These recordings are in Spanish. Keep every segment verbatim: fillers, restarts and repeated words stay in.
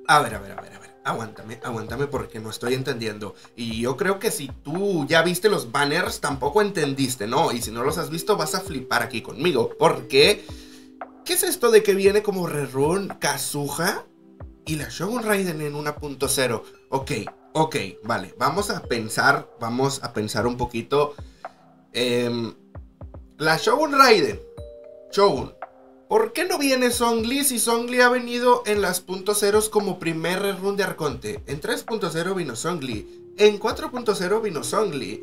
A ver, a ver, a ver, a ver. Aguántame, aguántame porque no estoy entendiendo. Y yo creo que si tú ya viste los banners, tampoco entendiste, ¿no? Y si no los has visto, vas a flipar aquí conmigo. Porque, ¿qué es esto de que viene como rerun Kazuha y la Shogun Raiden en uno punto cero? Ok, ok, vale. Vamos a pensar, vamos a pensar un poquito. Eh, la Shogun Raiden. Shogun. ¿Por qué no viene Zhongli si Zhongli ha venido en las punto ceros como primer run de Arconte? En tres punto cero vino Zhongli. En cuatro punto cero vino Zhongli.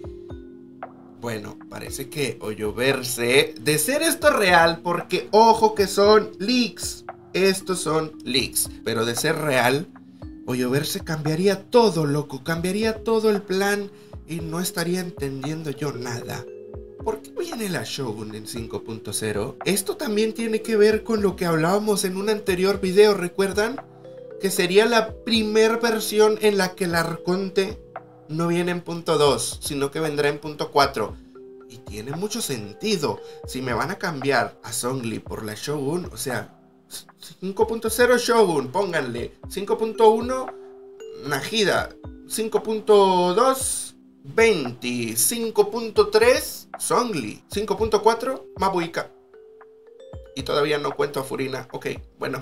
Bueno, parece que Hoyoverse, de ser esto real, porque ojo que son leaks. Estos son leaks. Pero de ser real, Hoyoverse cambiaría todo, loco. Cambiaría todo el plan y no estaría entendiendo yo nada. ¿Por qué viene la Shogun en cinco punto cero? Esto también tiene que ver con lo que hablábamos en un anterior video, ¿recuerdan? Que sería la primer versión en la que el Arconte no viene en punto dos, sino que vendrá en punto cuatro. Y tiene mucho sentido. Si me van a cambiar a Zhongli por la Shogun, o sea, cinco punto cero Shogun, pónganle. cinco punto uno, Nahida. cinco punto dos, veinte. cinco punto tres, Zhongli. cinco punto cuatro, Mabuika. Y todavía no cuento a Furina. Ok, bueno.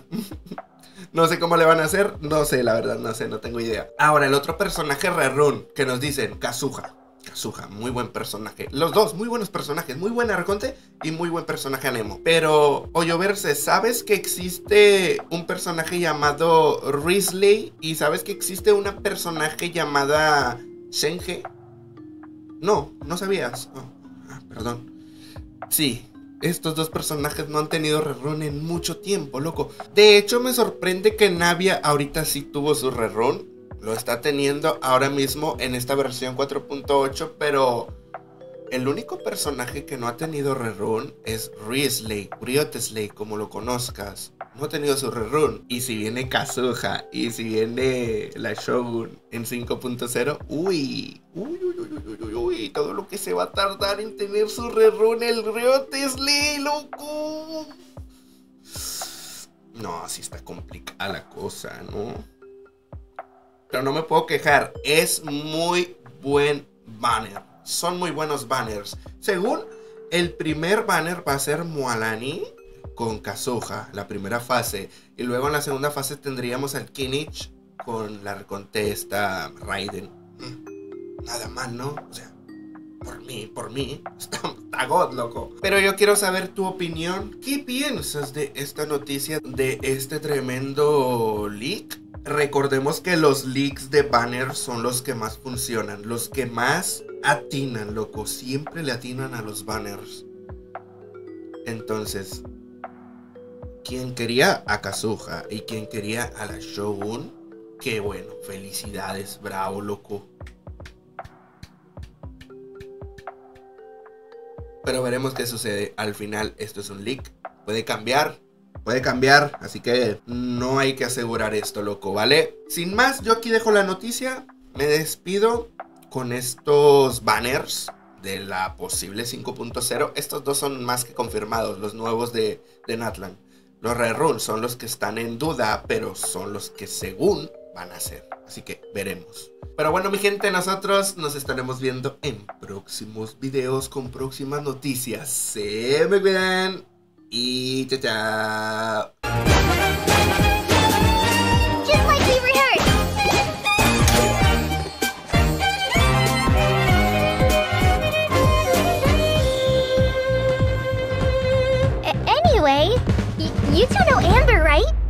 No sé cómo le van a hacer. No sé, la verdad, no sé, no tengo idea. Ahora, el otro personaje rerun que nos dicen, Kazuha. Kazuha, muy buen personaje. Los dos, muy buenos personajes. Muy buen Arconte y muy buen personaje Anemo. Pero, Hoyoverse, ¿sabes que existe un personaje llamado Risley? ¿Y sabes que existe una personaje llamada Shenhe? No, no sabías. Oh, ah, perdón. Sí, estos dos personajes no han tenido rerun en mucho tiempo, loco. De hecho, me sorprende que Navia ahorita sí tuvo su rerun. Lo está teniendo ahora mismo en esta versión cuatro punto ocho, pero el único personaje que no ha tenido rerun es Risley, Briotesley, como lo conozcas. No ha tenido su rerun. Y si viene Kazuha, y si viene la Shogun en cinco punto cero, uy, uy, uy, uy, uy, uy, uy, todo lo que se va a tardar en tener su rerun el Briotesley, loco. No, así está complicada la cosa, ¿no? Pero no me puedo quejar, es muy buen banner. Son muy buenos banners. Según el primer banner va a ser Mualani con Kazuha, la primera fase. Y luego en la segunda fase tendríamos al Kinich con la recontesta Raiden. Nada más, ¿no? O sea, por mí, por mí, está, está god, loco. Pero yo quiero saber tu opinión. ¿Qué piensas de esta noticia, de este tremendo leak? Recordemos que los leaks de banners son los que más funcionan, los que más atinan, loco. Siempre le atinan a los banners. Entonces, ¿quién quería a Kazuha y quién quería a la Shogun? Qué bueno, felicidades, bravo, loco. Pero veremos qué sucede. Al final, esto es un leak. Puede cambiar. Puede cambiar, así que no hay que asegurar esto, loco, ¿vale? Sin más, yo aquí dejo la noticia. Me despido con estos banners de la posible cinco punto cero. Estos dos son más que confirmados, los nuevos de, de Natlan. Los rerun son los que están en duda, pero son los que según van a ser. Así que veremos. Pero bueno, mi gente, nosotros nos estaremos viendo en próximos videos con próximas noticias. Se me cuidan. Y chao, chao. Just like we rehearsed. A- anyway, y you two know Amber, right?